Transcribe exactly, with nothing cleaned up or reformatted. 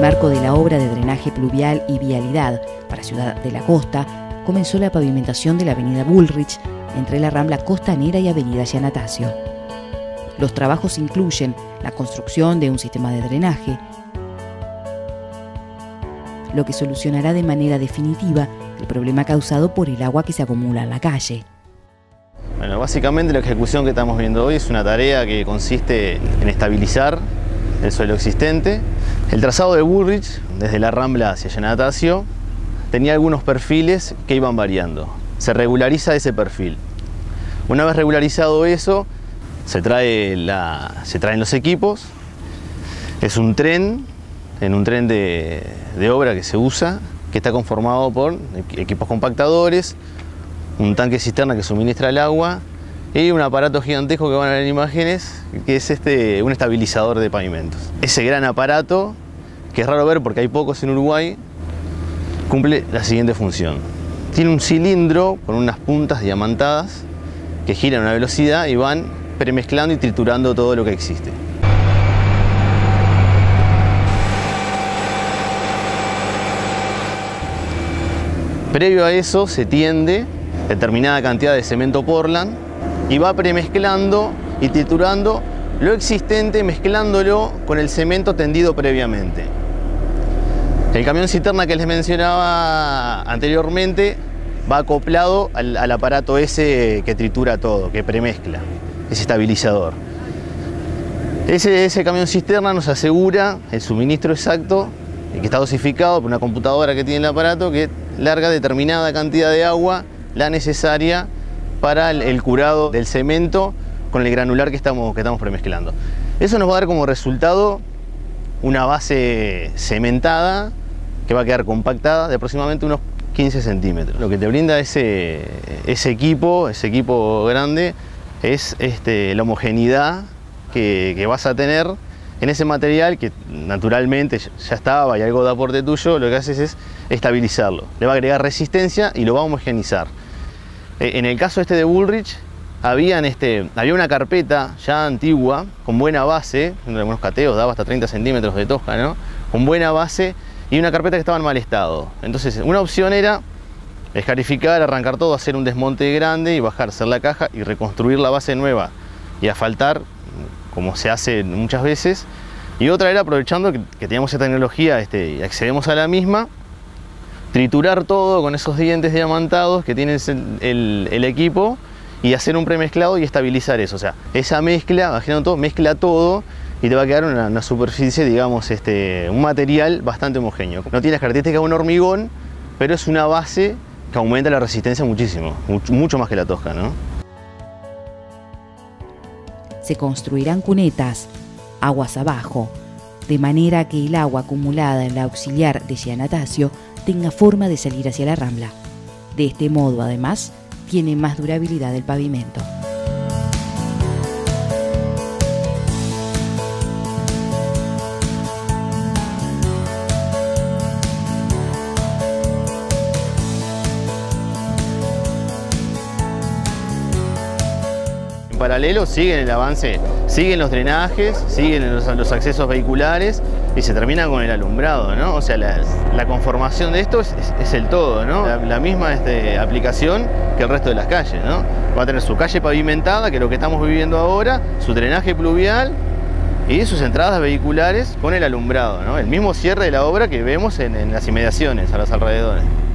marco de la obra de drenaje pluvial y vialidad para Ciudad de la Costa, comenzó la pavimentación de la avenida Bullrich entre la Rambla Costanera y avenida Giannatasio. Los trabajos incluyen la construcción de un sistema de drenaje, lo que solucionará de manera definitiva el problema causado por el agua que se acumula en la calle. Bueno, básicamente la ejecución que estamos viendo hoy es una tarea que consiste en estabilizar el suelo existente. El trazado de Bullrich, desde la Rambla hacia Giannatasio, tenía algunos perfiles que iban variando. Se regulariza ese perfil. Una vez regularizado eso, se, trae la, se traen los equipos. Es un tren, en un tren de, de obra que se usa, que está conformado por equipos compactadores, un tanque cisterna que suministra el agua y un aparato gigantesco que van a ver en imágenes, que es este, un estabilizador de pavimentos. Ese gran aparato, que es raro ver porque hay pocos en Uruguay, cumple la siguiente función. Tiene un cilindro con unas puntas diamantadas que giran a una velocidad y van premezclando y triturando todo lo que existe. Previo a eso se tiende determinada cantidad de cemento Portland y va premezclando y triturando lo existente, mezclándolo con el cemento tendido previamente. El camión cisterna que les mencionaba anteriormente va acoplado al, al aparato ese que tritura todo, que premezcla, ese estabilizador. Ese, ese camión cisterna nos asegura el suministro exacto, que está dosificado por una computadora que tiene el aparato, que larga determinada cantidad de agua, la necesaria para el, el curado del cemento con el granular que estamos, que estamos premezclando. Eso nos va a dar como resultado una base cementada que va a quedar compactada de aproximadamente unos quince centímetros. Lo que te brinda ese, ese equipo, ese equipo grande, es este, la homogeneidad que, que vas a tener en ese material que naturalmente ya estaba y algo de aporte tuyo. Lo que haces es estabilizarlo, le va a agregar resistencia y lo va a homogenizar. En el caso este de Bullrich, habían este, había una carpeta ya antigua, con buena base, en algunos cateos daba hasta treinta centímetros de tosca, ¿no? Con buena base, y una carpeta que estaba en mal estado. Entonces, una opción era escarificar, arrancar todo, hacer un desmonte grande y bajar, hacer la caja y reconstruir la base nueva y asfaltar, como se hace muchas veces. Y otra era, aprovechando que, que teníamos esa tecnología este, y accedemos a la misma, triturar todo con esos dientes diamantados que tiene el, el, el equipo y hacer un premezclado y estabilizar eso. O sea, esa mezcla, imaginando todo, mezcla todo y te va a quedar una, una superficie, digamos, este, un material bastante homogéneo. No tiene las características de un hormigón, pero es una base que aumenta la resistencia muchísimo, mucho, mucho más que la tosca, ¿no? Se construirán cunetas, aguas abajo, de manera que el agua acumulada en la auxiliar de Giannatasio tenga forma de salir hacia la Rambla. De este modo, además, tiene más durabilidad el pavimento. En paralelo siguen el avance, siguen los drenajes, siguen los, los accesos vehiculares y se termina con el alumbrado, ¿no? O sea, la, la conformación de esto es, es, es el todo, ¿no? La, la misma este, aplicación que el resto de las calles, ¿no? Va a tener su calle pavimentada, que es lo que estamos viviendo ahora, su drenaje pluvial y sus entradas vehiculares con el alumbrado, ¿no? El mismo cierre de la obra que vemos en, en las inmediaciones, a los alrededores.